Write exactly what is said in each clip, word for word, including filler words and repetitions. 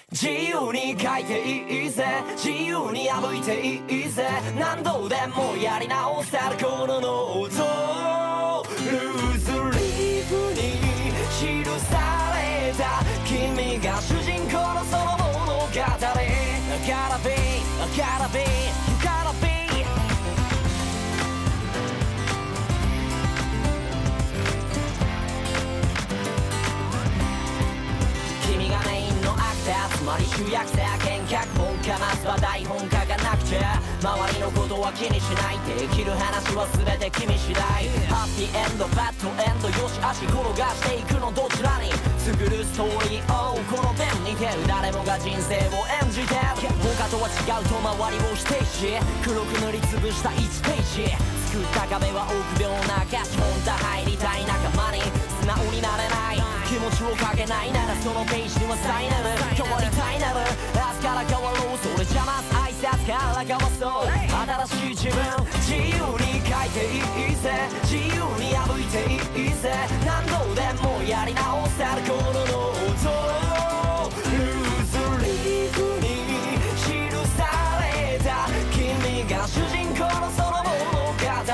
自由に書いていいぜ、自由に破いていいぜ、何度でもやり直せるこのノート、ルーズリーフに記された君が主人公のその物語。 I gotta be, I gotta be, you gotta be。君がメインのアクター、つまり主役さ、見脚本家、まずは台本書かなくちゃ。周りのことは気にしない、できる話は全て君次第。ハッピーエンド、バッドエンド、よし足転がしていくのどちらに。作るストーリーをこのペンにてる、誰もが人生を演じてる。他とは違うと周りを否定し、黒く塗りつぶしたいちページ。作った壁は臆病なキャッチ、本当入りたい仲間に素直になれない、気持ちをかけないならそのページにはサイナル、変わりたいなら明日から変わろう、それじゃまず挨拶から交わそう。新しい自分、自由に書いていいぜ、自由に破いていいぜ、何度でもやり直せるこのノート、ルーズリーフに記された君が主人公のその物語。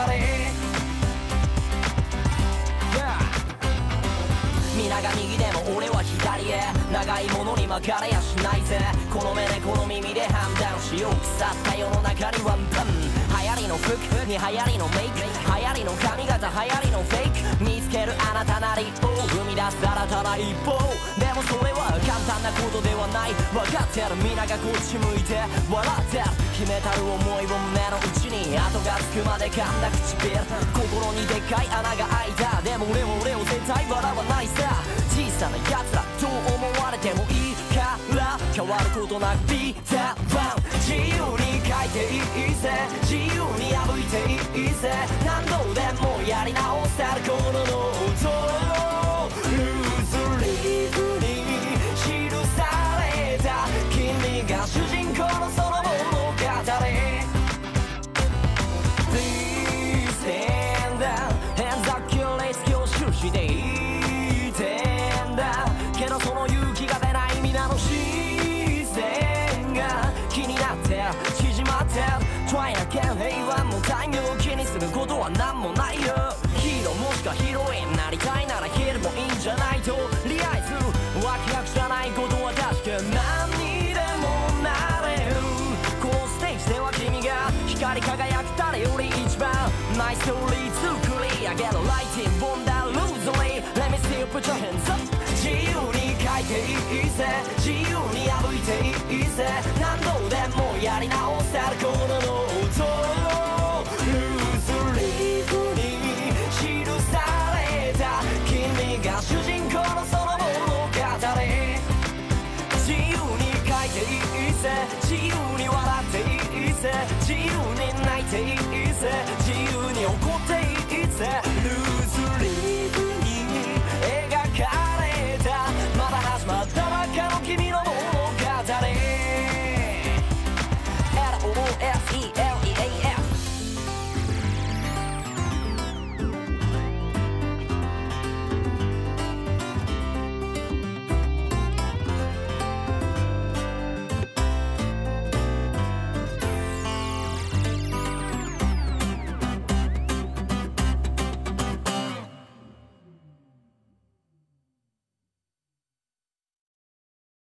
皆が右でも俺は左へ、長いものに巻かれやしないぜ、この目でこの耳で判断しよう。腐った世の中にワンパン、流行りの服に流行りのメイク、流行りの髪型、流行りのフェイク、見つけるあなたなりを生み出す新たな一歩。でもそれは簡単なことではない、分かってる、皆がこっち向いて笑ってる。秘めたる思いを胸の内に後がつくまで噛んだ唇、心にでっかい穴が開いた。でも俺は俺を絶対笑わないさ、小さな奴らどう思われてもいいから変わることなくビーターバン。自由に書いていいぜ、自由に破いていいぜ、何度でもやり直せるこのノート、ルーズリーフに記された君が主人公のその物語。 Please stand down hands up キレイ好きを終始でいい点だけど、その勇気が出ない皆の視線が気になって縮まってる。 Try again 平和もタイムを気にすることは何もないよ。ヒーローもしくはヒロインなりたいならヒールもいいんじゃないとりあえず脇役じゃないことは確か、何にでもなれる。このステージでは君が光り輝く誰より一番マイストーリー作り上げるライティングボンダールーズリー Let me see you put your hands up。 自由に書いていいぜ、自由に破いていいぜ、何度でもやり直せるこのノート、ルーズリーフに記された君が主人公のその物語。自由に書いていいぜ、自由